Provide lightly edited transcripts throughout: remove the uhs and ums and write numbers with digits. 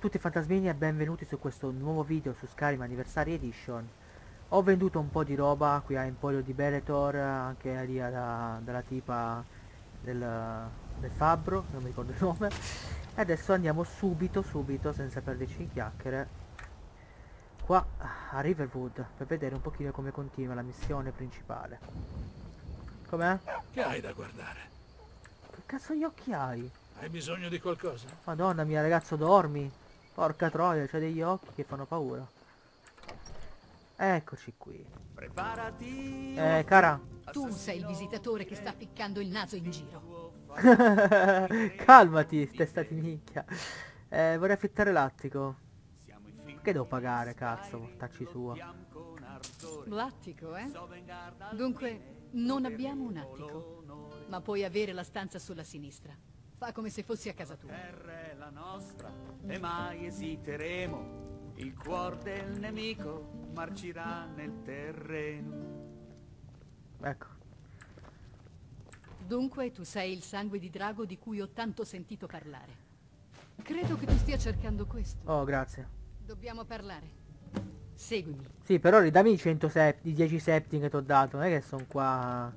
tutti fantasmini e benvenuti su questo nuovo video su Skyrim Anniversary Edition. Ho venduto un po' di roba qui a Emporio di Beretor, anche lì dalla tipa del fabbro, non mi ricordo il nome. E adesso andiamo subito, senza perderci in chiacchiere, qua a Riverwood, per vedere un pochino come continua la missione principale. Com'è? Che hai da guardare? Che cazzo gli occhi hai? Hai bisogno di qualcosa? Madonna mia, ragazzo, dormi. Porca troia, c'ha degli occhi che fanno paura. Eccoci qui. Preparati. Cara. Tu sei il visitatore che sta ficcando il naso in giro. Calmati, testa di minchia. Vorrei affittare l'attico. Che devo pagare, cazzo? Tacci sua. L'attico, eh? Dunque, non abbiamo un attico, ma puoi avere la stanza sulla sinistra. Fa come se fossi a casa tua. Terra è la nostra e mai esiteremo. Il cuor del nemico marcirà nel terreno. Ecco. Dunque, tu sei il sangue di drago di cui ho tanto sentito parlare. Credo che tu stia cercando questo. Oh, grazie. Dobbiamo parlare. Seguimi. Sì, però ridammi i 10 septi che ti ho dato. Non è che sono qua...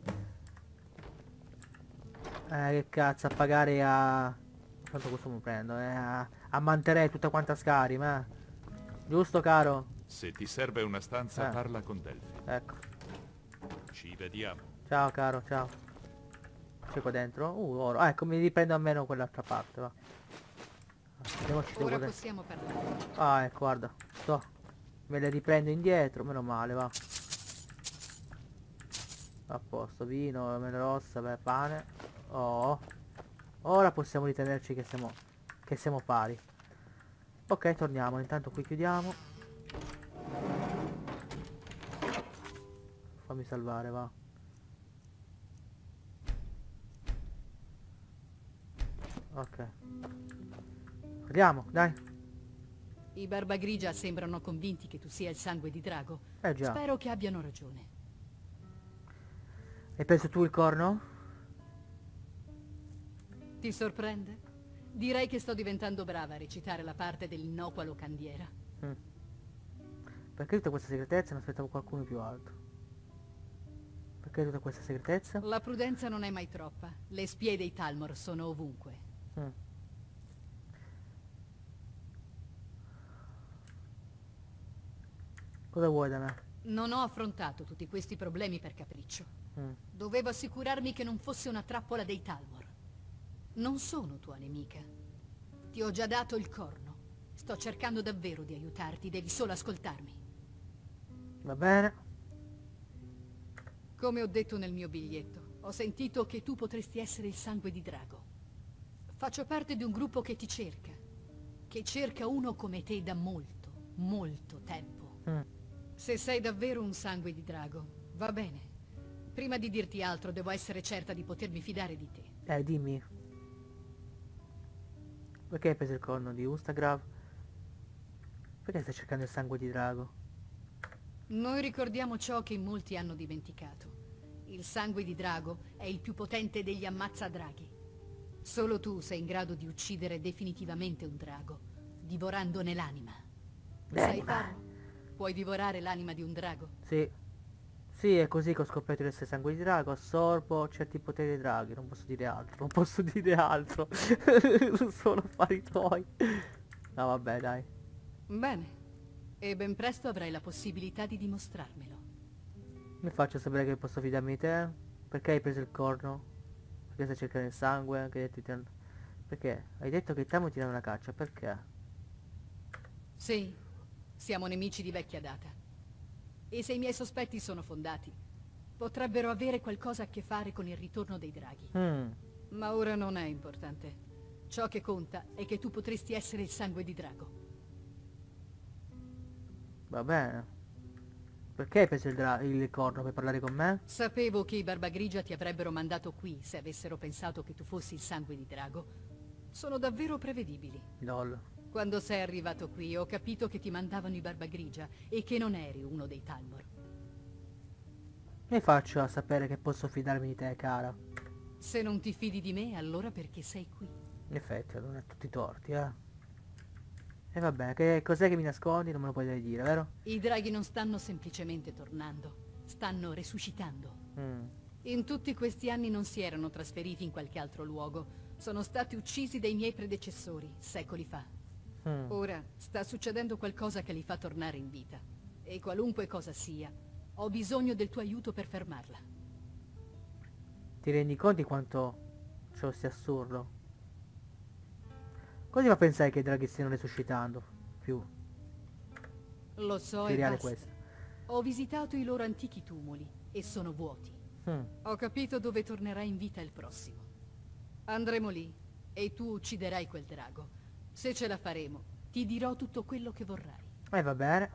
che cazzo, a pagare a... Quanto questo mi prendo? A mantenere tutta quanta Skyrim, Giusto, caro? Se ti serve una stanza, parla con Delphi. Ecco. Ci vediamo. Ciao, caro, ciao. C'è qua dentro? Oro. Ecco, mi riprendo almeno quell'altra parte, va. Andiamoci Ora dopo. possiamo parlare. Ah, ecco, guarda. Sto. Me le riprendo indietro, meno male, va. A posto, vino, mela rossa, beh, pane. Oh. Ora possiamo ritenerci che siamo pari. Ok, torniamo. Intanto qui chiudiamo. Fammi salvare, va. Ok. Andiamo, dai. I Barbagrigia sembrano convinti che tu sia il sangue di drago. Già. Spero che abbiano ragione. Hai preso tu il corno? Ti sorprende? Direi che sto diventando brava a recitare la parte dell'innocua locandiera. Perché tutta questa segretezza? Non aspettavo qualcuno più alto. Perché tutta questa segretezza? La prudenza non è mai troppa. Le spie dei Talmor sono ovunque. Cosa vuoi da me? Non ho affrontato tutti questi problemi per capriccio. Dovevo assicurarmi che non fosse una trappola dei Talmor. Non sono tua nemica. Ti ho già dato il corno. Sto cercando davvero di aiutarti, devi solo ascoltarmi. Va bene. Come ho detto nel mio biglietto, ho sentito che tu potresti essere il sangue di drago. Faccio parte di un gruppo che ti cerca. Che cerca uno come te da molto, molto tempo. Se sei davvero un sangue di drago, va bene. Prima di dirti altro, devo essere certa di potermi fidare di te. Dimmi. Perché hai preso il corno di Ustagrav? Perché stai cercando il sangue di drago? Noi ricordiamo ciò che molti hanno dimenticato. Il sangue di drago è il più potente degli ammazzadraghi. Solo tu sei in grado di uccidere definitivamente un drago, divorandone l'anima. Sai farlo? Puoi divorare l'anima di un drago? Sì. Sì, è così che ho scoperto di essere sangue di drago. Assorbo certi poteri dei draghi. Non posso dire altro. Non posso dire altro. Sono affari tuoi. No, vabbè, dai. Bene. E ben presto avrai la possibilità di dimostrarmelo. Mi faccio sapere che posso fidarmi di te. Perché hai preso il corno? Perché stai cercando il sangue? Anche detto ti hanno... Perché? Hai detto che i Tamu ti danno una caccia. Perché? Sì. Siamo nemici di vecchia data. E se i miei sospetti sono fondati, potrebbero avere qualcosa a che fare con il ritorno dei draghi. Ma ora non è importante. Ciò che conta è che tu potresti essere il sangue di drago. Va bene. Perché hai preso il corno per parlare con me? Sapevo che i Barbagrigia ti avrebbero mandato qui se avessero pensato che tu fossi il sangue di drago. Sono davvero prevedibili. Lol. Quando sei arrivato qui ho capito che ti mandavano i Barbagrigia e che non eri uno dei Talmor. Mi faccio a sapere che posso fidarmi di te, cara. Se non ti fidi di me, allora perché sei qui? In effetti, non è tutti torti, E vabbè, che cos'è che mi nascondi? Non me lo puoi dire, vero? I draghi non stanno semplicemente tornando, stanno resuscitando. Mm. In tutti questi anni non si erano trasferiti in qualche altro luogo. Sono stati uccisi dai miei predecessori, secoli fa. Mm. Ora sta succedendo qualcosa che li fa tornare in vita. E qualunque cosa sia, ho bisogno del tuo aiuto per fermarla. Ti rendi conto di quanto ciò sia assurdo? Cosa fa pensare che i draghi stiano resuscitando? Più Lo so, più e reale basta. questo. Ho visitato i loro antichi tumuli e sono vuoti. Mm. Ho capito dove tornerai in vita il prossimo. Andremo lì e tu ucciderai quel drago. Se ce la faremo, ti dirò tutto quello che vorrai. Va bene.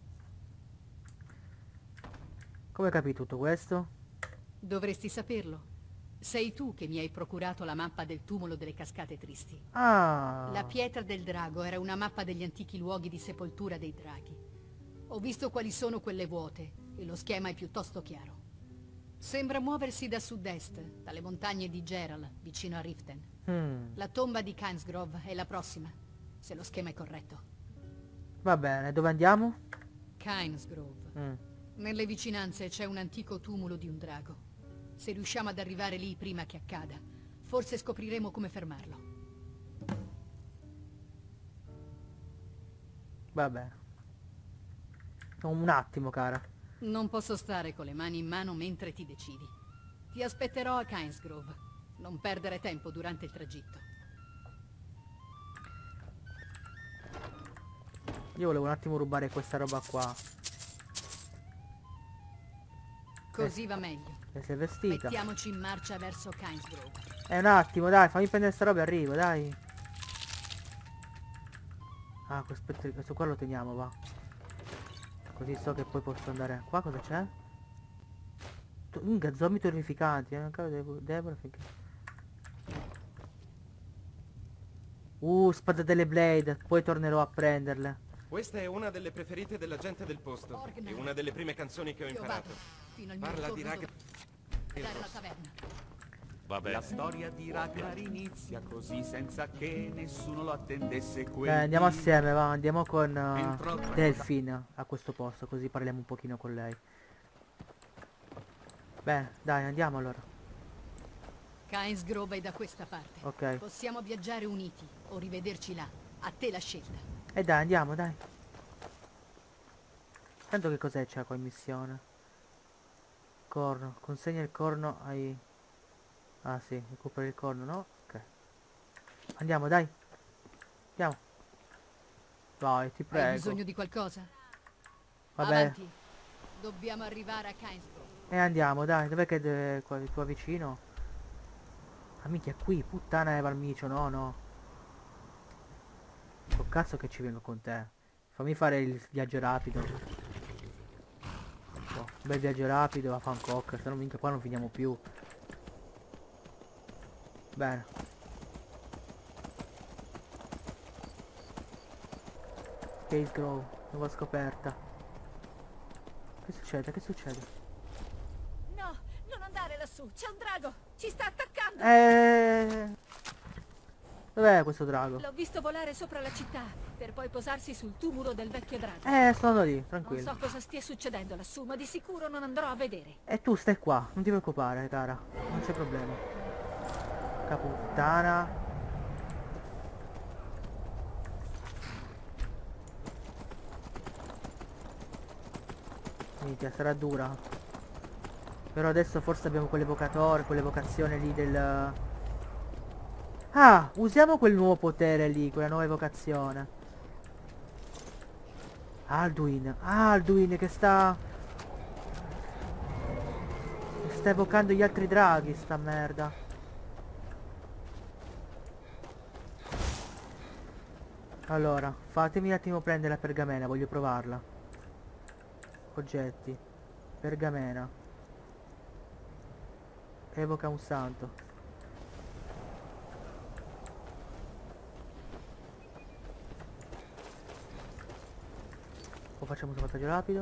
Come hai capito tutto questo? Dovresti saperlo. Sei tu che mi hai procurato la mappa del tumulo delle cascate tristi. Ah. La pietra del drago era una mappa degli antichi luoghi di sepoltura dei draghi. Ho visto quali sono quelle vuote e lo schema è piuttosto chiaro. Sembra muoversi da sud-est, dalle montagne di Geral, vicino a Riften. Mm. La tomba di Kynesgrove è la prossima, se lo schema è corretto. Va bene, dove andiamo? Kynesgrove. Mm. Nelle vicinanze c'è un antico tumulo di un drago. Se riusciamo ad arrivare lì prima che accada, forse scopriremo come fermarlo. Va bene. Un attimo, cara. Non posso stare con le mani in mano mentre ti decidi. Ti aspetterò a Kynesgrove. Non perdere tempo durante il tragitto. Io volevo un attimo rubare questa roba qua. Così va meglio. E sei vestita. Mettiamoci in marcia verso Kynesgrove. Un attimo, dai, fammi prendere sta roba e arrivo, dai. Ah, questo qua lo teniamo, va. Così so che poi posso andare. Qua cosa c'è? Zombie terrificanti, Deborah finché. Spada delle Blade, poi tornerò a prenderle. Questa è una delle preferite della gente del posto. Orgnar. E una delle prime canzoni che ho Io imparato. vado fino al mio Parla di ritorno Ragnar. dalla taverna. Va La bene. storia di Ragnar inizia così senza che nessuno lo attendesse quel Andiamo dì. assieme, va, andiamo con Entrò tra- Delphine a questo posto, così parliamo un pochino con lei. Bene, dai, andiamo allora. Kynesgrove è da questa parte. Ok. Possiamo viaggiare uniti o rivederci là. A te la scelta. E dai, andiamo, dai. Tanto che cos'è c'è qua in missione? Corno, consegna il corno ai... Ah sì, recupera il corno, no? Ok. Andiamo, dai. Andiamo. Vai, ti Hai prego. bisogno di qualcosa? Vabbè. Avanti. Dobbiamo arrivare a Kynesgrove. E andiamo, dai. Dov'è che qua vicino? Ah, minchia, qui. Puttana Eva al micio, no, no. Oh, cazzo che ci vengo con te. Fammi fare il viaggio rapido. Oh, un bel viaggio rapido a Fancock, se no minchia qua non finiamo più. Bene. Case Grove, nuova scoperta. Che succede? Che succede? No, non andare lassù, c'è un drago, ci sta attaccando. Dov'è questo drago? L'ho visto volare sopra la città, per poi posarsi sul tumulo del vecchio drago. Sono lì, Non tranquillo. so cosa stia succedendo lassù, ma di sicuro non andrò a vedere. E tu stai qua, non ti preoccupare, cara. Non c'è problema. Caputtana. Minchia, sarà dura. Però adesso forse abbiamo quell'evocatore, quell'evocazione lì del... Ah, usiamo quel nuovo potere lì, quella nuova evocazione. Alduin che sta evocando gli altri draghi, sta merda. Allora, fatemi un attimo prendere la pergamena, voglio provarla. Oggetti. Pergamena. Evoca un santo. O facciamo un salvataggio rapido.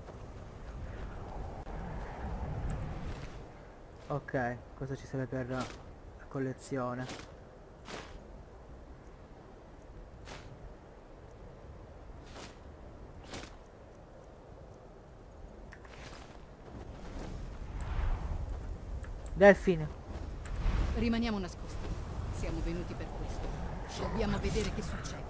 Ok, cosa ci serve per la collezione? Delfine. Rimaniamo nascosti. Siamo venuti per questo. Dobbiamo vedere che succede.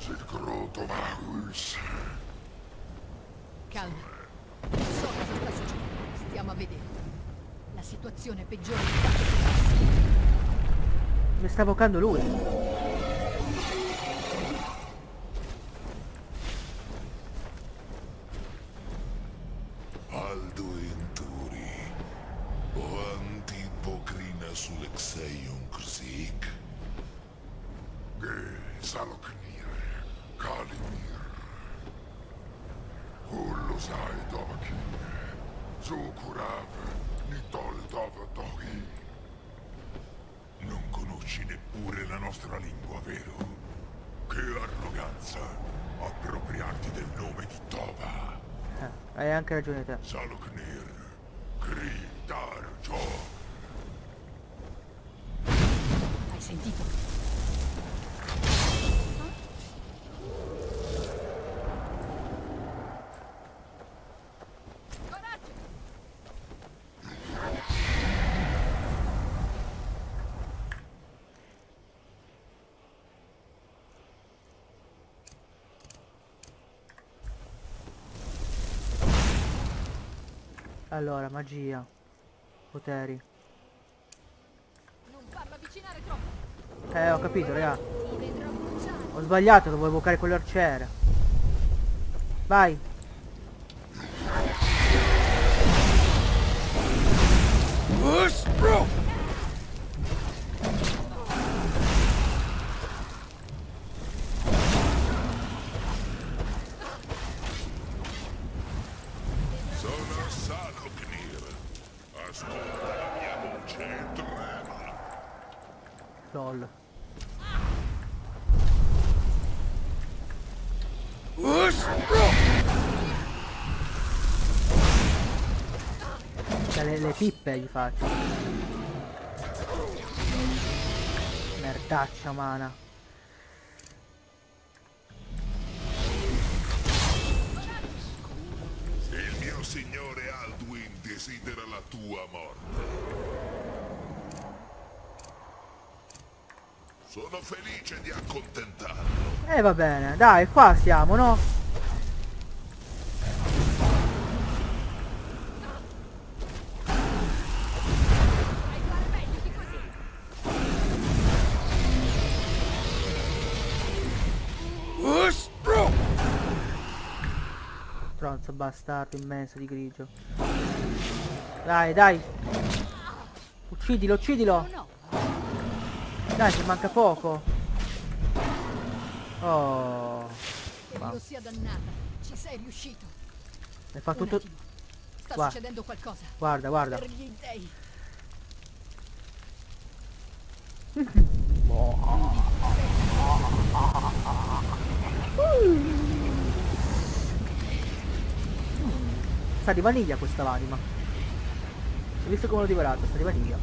Calma. So cosa sta succedendo. Stiamo a vedere. La situazione è peggiore di quanto pensassi. Mi sta evocando lui. Alduin Turi, o antipocrina sulexeion Krsik, Ge Saloknir, Kalimir, Ullosai Dovakin, Zukurav, Nitol Dovadogi. Non conosci neppure la nostra lingua, vero? Che arroganza appropriarti del nome di Toba. Hai anche ragione te. Saloknir, Kri Darjo. Hai sentito? Coraggio! Allora, magia. Poteri. Non farlo avvicinare troppo! Ho capito, raga. Ti vedrò bruciare! Ho sbagliato, dovevo evocare quell'arciere. Vai. Sono Saloknir. Ascolta la mia voce e trema. LOL. Cioè, le pippe gli faccio. Merdaccia umana. Il mio signore Alduin desidera la tua morte. Sono felice di accontentarlo. Va bene, dai, qua siamo, no? Puoi fare meglio di così! Stronzo bastardo immenso di grigio. Dai, dai. Uccidilo, uccidilo. No, Dai, ci manca poco. Oh. Dio sia dannata. Ci sei riuscito. Hai fatto Un tutto. attimo. Sta Guarda. succedendo qualcosa. Guarda, guarda. Per gli dei. Sa di vaniglia questa l'anima. Hai visto come l'ho divorato? Sta di vaniglia.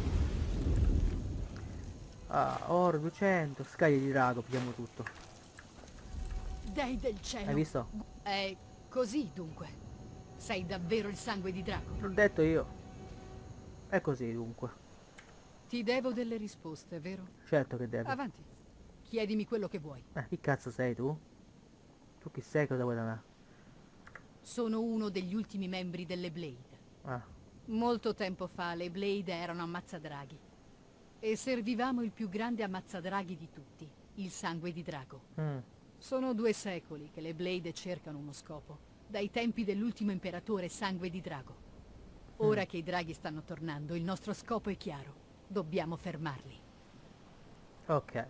Ah, oro 200, scaglie di drago, pigliamo tutto. Dei del cielo. Hai visto? È così dunque. Sei davvero il sangue di drago. L'ho detto io. È così dunque. Ti devo delle risposte, vero? Certo che devi. Avanti. Chiedimi quello che vuoi. Chi cazzo sei tu? Tu chi sei, cosa vuoi da me? Sono uno degli ultimi membri delle Blade. Ah, Molto tempo fa le Blade erano ammazzadraghi. E servivamo il più grande ammazzadraghi di tutti, il sangue di drago. Sono 2 secoli che le Blade cercano uno scopo, dai tempi dell'ultimo imperatore sangue di drago. Ora che i draghi stanno tornando, il nostro scopo è chiaro. Dobbiamo fermarli. ok.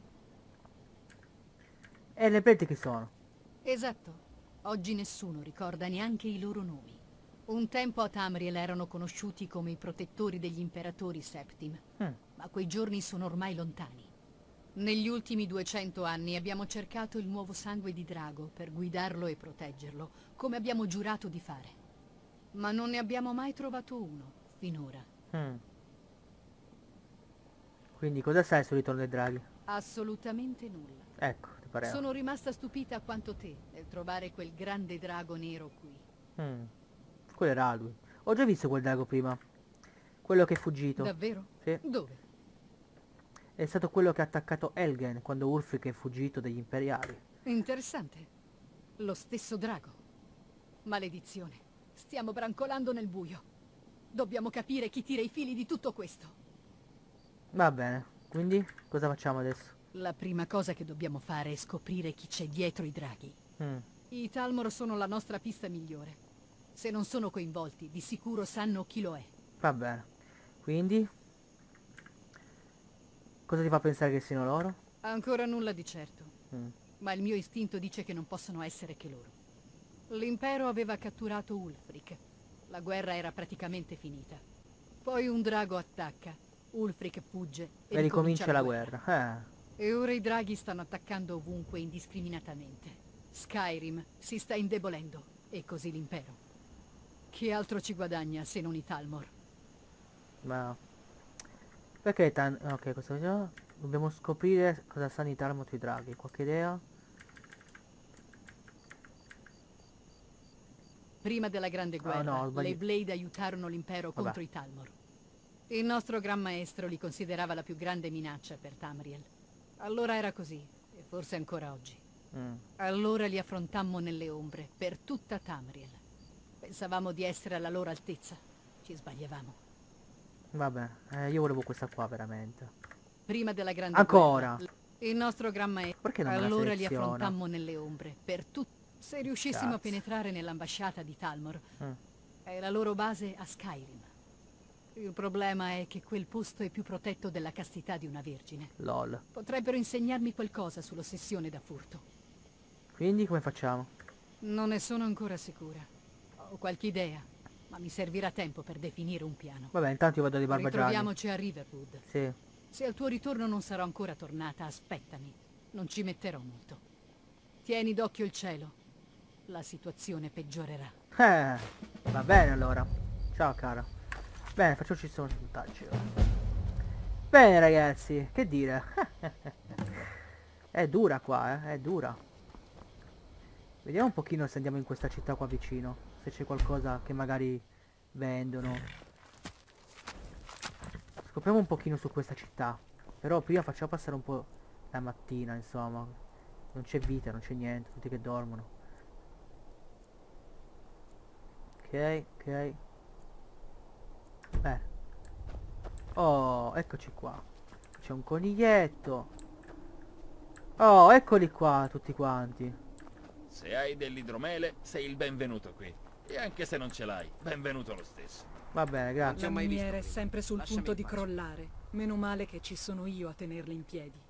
E le preti chi sono? Esatto. Oggi nessuno ricorda neanche i loro nomi. Un tempo a Tamriel erano conosciuti come i protettori degli imperatori Septim, ma quei giorni sono ormai lontani. Negli ultimi 200 anni abbiamo cercato il nuovo sangue di drago per guidarlo e proteggerlo, come abbiamo giurato di fare. Ma non ne abbiamo mai trovato uno, finora. Quindi cosa sai sul ritorno dei draghi? Assolutamente nulla. Ecco, ti pareva. Sono rimasta stupita quanto te nel trovare quel grande drago nero qui. Quello era Alduin. Ho già visto quel drago prima. Quello che è fuggito. Davvero? Sì. Dove? È stato quello che ha attaccato Helgen quando Ulfric è fuggito dagli imperiali. Interessante. Lo stesso drago. Maledizione. Stiamo brancolando nel buio. Dobbiamo capire chi tira i fili di tutto questo. Va bene, quindi cosa facciamo adesso? La prima cosa che dobbiamo fare è scoprire chi c'è dietro i draghi. I Talmor sono la nostra pista migliore. Se non sono coinvolti, di sicuro sanno chi lo è. Va bene. Quindi? Cosa ti fa pensare che siano loro? Ancora nulla di certo. Ma il mio istinto dice che non possono essere che loro. L'impero aveva catturato Ulfric. La guerra era praticamente finita. Poi un drago attacca, Ulfric fugge E ricomincia la guerra. E ora i draghi stanno attaccando ovunque indiscriminatamente. Skyrim si sta indebolendo, e così l'impero. Che altro ci guadagna se non i Talmor? Ma... Perché ok, cosa facciamo? Dobbiamo scoprire cosa sanno i Talmor sui draghi. Qualche idea? Prima della Grande Guerra, no, le Blade aiutarono l'impero contro i Talmor. Il nostro Gran Maestro li considerava la più grande minaccia per Tamriel. Allora era così, e forse ancora oggi. Allora li affrontammo nelle ombre, per tutta Tamriel. Pensavamo di essere alla loro altezza. Ci sbagliavamo. Vabbè, io volevo questa qua veramente. Prima della Grande Ancora? Guerra, il nostro Gran Maestro... Perché non me la Allora li seleziona? affrontammo nelle ombre, per tutta... Se riuscissimo a penetrare nell'ambasciata di Talmor, è la loro base a Skyrim. Il problema è che quel posto è più protetto della castità di una vergine. LOL. Potrebbero insegnarmi qualcosa sull'ossessione da furto. Quindi come facciamo? Non ne sono ancora sicura. Ho qualche idea, ma mi servirà tempo per definire un piano. Vabbè, intanto io vado di Barbagianni. Ritroviamoci a Riverwood. Sì. Se al tuo ritorno non sarò ancora tornata, aspettami. Non ci metterò molto. Tieni d'occhio il cielo. La situazione peggiorerà. Va bene allora. Ciao cara. Bene, facciamoci il sondaggio. Bene ragazzi, che dire. È dura qua, è dura. Vediamo un pochino se andiamo in questa città qua vicino. Se c'è qualcosa che magari vendono. Scopriamo un pochino su questa città. Però prima facciamo passare un po' la mattina, insomma. Non c'è vita, non c'è niente, tutti che dormono. Ok, ok. Bene. Oh, eccoci qua. C'è un coniglietto. Oh, eccoli qua tutti quanti. Se hai dell'idromele, sei il benvenuto qui. E anche se non ce l'hai, benvenuto lo stesso. Va bene, grazie. La miniera è sempre sul punto di crollare. Meno male che ci sono io a tenerla in piedi.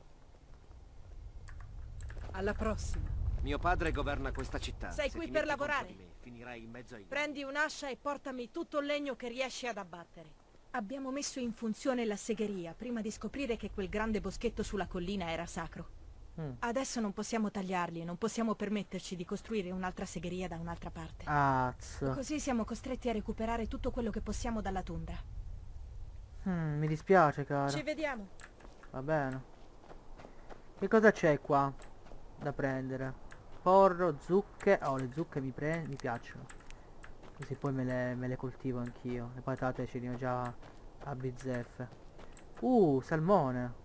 Alla prossima. Mio padre governa questa città. Sei qui per lavorare? Finirai in mezzo ai... Prendi un'ascia e portami tutto il legno che riesci ad abbattere. Abbiamo messo in funzione la segheria prima di scoprire che quel grande boschetto sulla collina era sacro. Adesso non possiamo tagliarli e non possiamo permetterci di costruire un'altra segheria da un'altra parte. Così siamo costretti a recuperare tutto quello che possiamo dalla tundra. Mi dispiace, cara. Ci vediamo. Va bene. Che cosa c'è qua da prendere? Porro, zucche. Oh, le zucche mi piacciono. Così poi me le coltivo anch'io. Le patate ce ne ho già a bizzeffe. Salmone.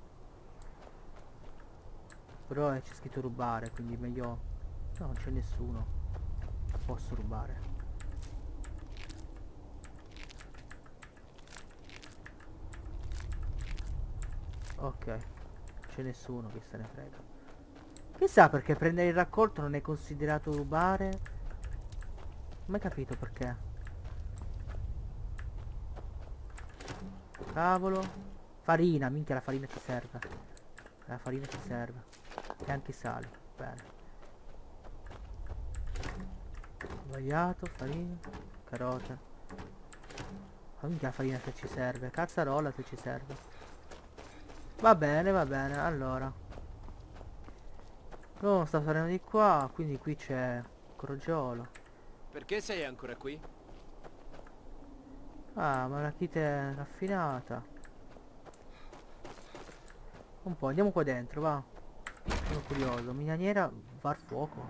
Però c'è scritto rubare, quindi meglio... No, non c'è nessuno. Posso rubare. Ok. C'è nessuno che se ne frega. Chissà perché prendere il raccolto non è considerato rubare. Mai capito perché. Cavolo. Farina, minchia, la farina ci serve. La farina ci serve. E anche i sali. Bene. Sbagliato, farina, carote. Ma minchia la farina se ci serve. Cazzarola se ci serve. Va bene, allora. Non sta salendo di qua, quindi qui c'è crogiolo. Perché sei ancora qui? Ah, malachite raffinata. Un po', andiamo qua dentro, va. Sono curioso. Miniera var fuoco.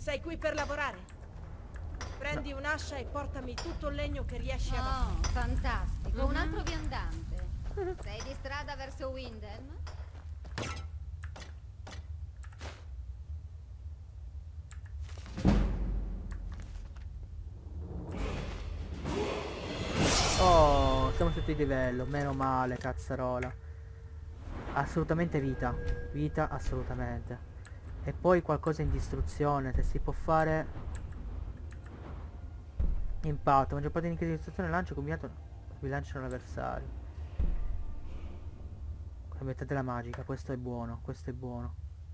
Sei qui per lavorare? Prendi un'ascia e portami tutto il legno che riesci a Oh, fantastico. Un altro viandante. Sei di strada verso Windhelm? Oh, siamo tutti di livello, meno male, cazzarola. Assolutamente vita. Vita, assolutamente. E poi qualcosa in distruzione, se si può fare. Impatto, maggior parte di distruzione lancio combinato. Vi lanciano l'avversario. La metà della magica, questo è buono, questo è buono.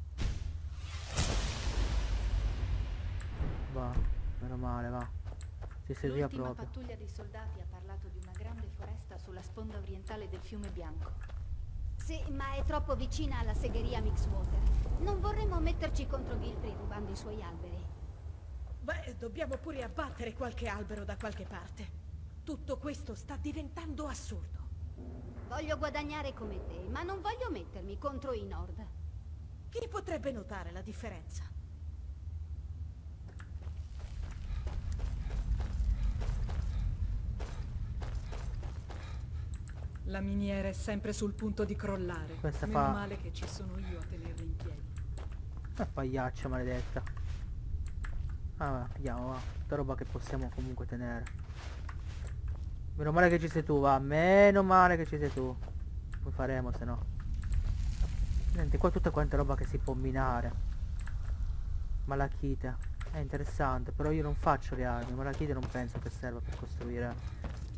Va, meno male, va. Si serviva L'ultima proprio. pattuglia dei soldati ha parlato di una grande foresta sulla sponda orientale del fiume Bianco. Sì, ma è troppo vicina alla segheria Mixwater. Non vorremmo metterci contro Gilfrey rubando i suoi alberi. Beh, dobbiamo pure abbattere qualche albero da qualche parte. Tutto questo sta diventando assurdo. Voglio guadagnare come te, ma non voglio mettermi contro i Nord. Chi potrebbe notare la differenza? La miniera è sempre sul punto di crollare. Questa Meno fa- male che ci sono io a tenerla in piedi. Pagliaccia maledetta. Ah, va, vediamo, va. Tutta roba che possiamo comunque tenere. Meno male che ci sei tu, va. Meno male che ci sei tu. Come faremo se no? Niente, qua tutta quanta roba che si può minare. Malachite. È interessante, però io non faccio le armi. Malachite non penso che serva per costruire.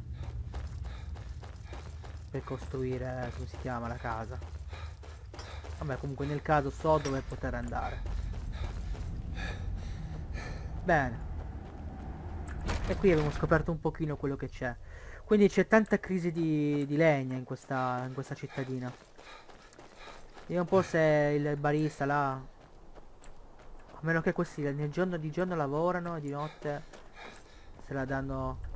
Per costruire, come si chiama, la casa. Vabbè, comunque nel caso so dove poter andare. Bene. E qui abbiamo scoperto un pochino quello che c'è. Quindi c'è tanta crisi di legna in questa cittadina. Vediamo un po' se il barista là. A meno che questi di giorno lavorano e di notte se la danno.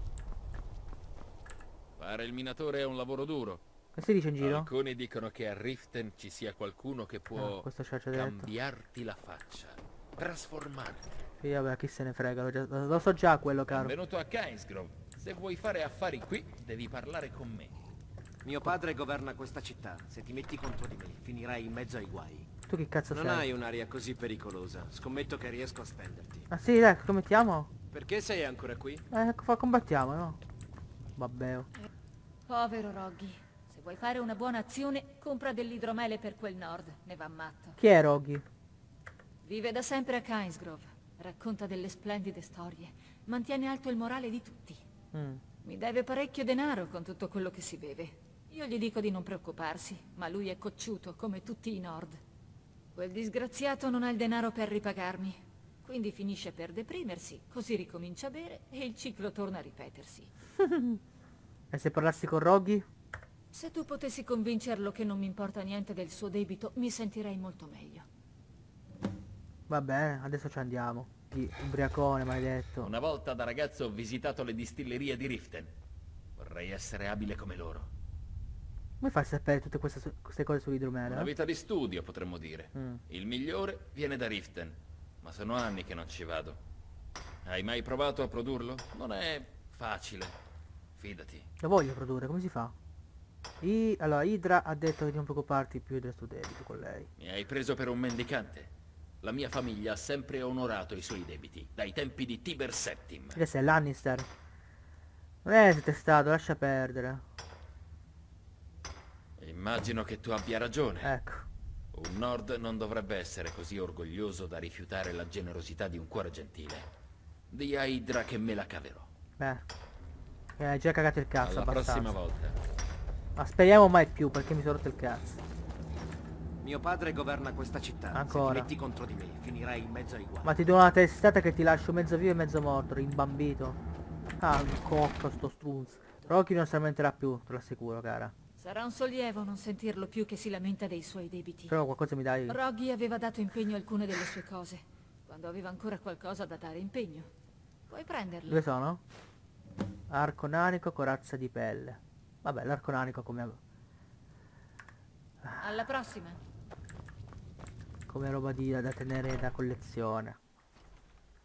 Fare il minatore è un lavoro duro. Che si dice in giro? Alcuni dicono che a Riften ci sia qualcuno che può questo ci ha già detto. cambiarti la faccia, trasformarti. Sì, vabbè, chi se ne frega, lo so già quello, caro. Benvenuto a Kynesgrove. Se vuoi fare affari qui, devi parlare con me. Mio padre governa questa città. Se ti metti contro di me, finirai in mezzo ai guai. Tu che cazzo Non sei? hai un'aria così pericolosa. Scommetto che riesco a stenderti. Ah sì, dai, commettiamo? Perché sei ancora qui? Combattiamo, no? Vabbè. Povero Roggy. Se vuoi fare una buona azione, compra dell'idromele per quel Nord. Ne va matto. Chi è Roghi? Vive da sempre a Kynesgrove. Racconta delle splendide storie. Mantiene alto il morale di tutti. Mi deve parecchio denaro con tutto quello che si beve. Io gli dico di non preoccuparsi, ma lui è cocciuto come tutti i Nord. Quel disgraziato non ha il denaro per ripagarmi. Quindi finisce per deprimersi, così ricomincia a bere e il ciclo torna a ripetersi. E se parlassi con Roghi? Se tu potessi convincerlo che non mi importa niente del suo debito, mi sentirei molto meglio. Va bene, adesso ci andiamo. Di ubriacone, maledetto. Una volta da ragazzo ho visitato le distillerie di Riften. Vorrei essere abile come loro. Come fai a sapere tutte queste cose sull'idromele? Una vita di studio, potremmo dire. Il migliore viene da Riften, ma sono anni che non ci vado. Hai mai provato a produrlo? Non è facile. Fidati. Lo voglio produrre, come si fa? Allora, Hydra ha detto di non preoccuparti più del suo debito con lei. Mi hai preso per un mendicante? La mia famiglia ha sempre onorato i suoi debiti, dai tempi di Tiber VII. Che sei Lannister? Non è testato, lascia perdere. Immagino che tu abbia ragione. Ecco. Un Nord non dovrebbe essere così orgoglioso da rifiutare la generosità di un cuore gentile. Dì a Hydra che me la caverò. Beh, hai già cagato il cazzo Alla abbastanza. prossima volta. Ma speriamo mai più, perché mi sono rotto il cazzo. Mio padre governa questa città. Ancora. Se ti metti contro di me, finirai in mezzo ai guai. Ma ti do una testata che ti lascio mezzo vivo e mezzo morto, rimbambito. Ah, un cocco sto strunz. Rocky non si lamenterà più, te lo assicuro, cara. Sarà un sollievo non sentirlo più che si lamenta dei suoi debiti. Però qualcosa mi dai. Roghi aveva dato impegno a alcune delle sue cose, quando aveva ancora qualcosa da dare impegno. Puoi prenderlo. Dove sono? Arco nanico, corazza di pelle. Vabbè, l'arco nanico Alla prossima. come roba da tenere da collezione.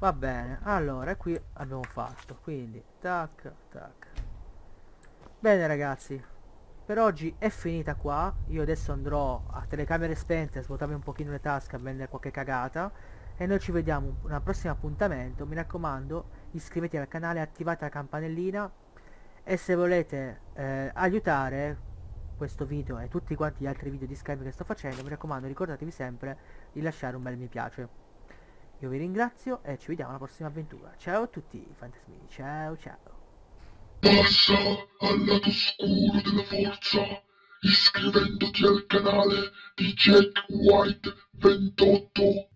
Va bene, allora qui abbiamo fatto, quindi tac tac. Bene ragazzi, per oggi è finita qua. Io adesso andrò a telecamere spente a svuotarmi un pochino le tasche, a vendere qualche cagata, e noi ci vediamo in un prossimo appuntamento. Mi raccomando, iscrivetevi al canale, attivate la campanellina, e se volete aiutare questo video e tutti quanti gli altri video di Skyrim che sto facendo, mi raccomando, ricordatevi sempre di lasciare un bel mi piace. Io vi ringrazio e ci vediamo alla prossima avventura. Ciao a tutti fantasmini, ciao ciao. Passa al lato oscuro della forza iscrivendoti al canale di Jack White 28.